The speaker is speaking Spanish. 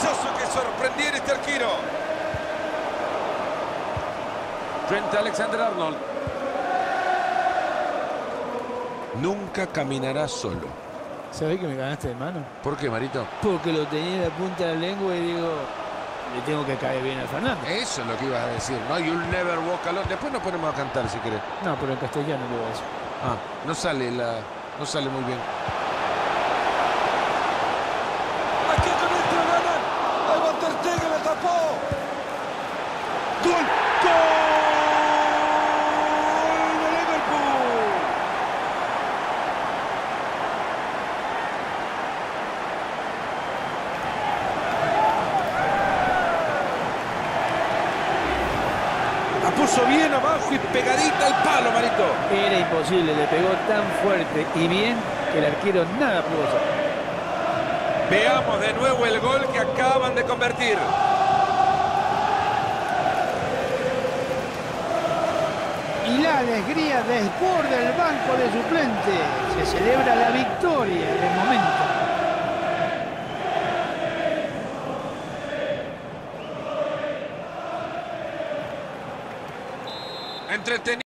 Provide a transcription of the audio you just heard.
maravilloso que sorprendiera este arquero. Trent Alexander-Arnold. Nunca caminará solo. ¿Sabés que me ganaste de mano? ¿Por qué, Marito? Porque lo tenía en la punta de la lengua y digo, le tengo que caer bien al Fernando. Eso es lo que ibas a decir, ¿no? You'll never walk alone. Después nos ponemos a cantar si querés. No, pero en castellano le voy a decir. Ah, no sale muy bien. Aquí con esto ganan. Ahí va Ter Stegen, la tapó. ¡Gol! ¡Gol de Liverpool! La puso bien abajo y pegadita al palo, Marito. Era imposible, le pegó tan fuerte y bien que el arquero nada pudo hacer. Veamos de nuevo el gol que acaban de convertir. Y la alegría desborda el banco de suplentes. Se celebra la victoria del momento. Entretenido.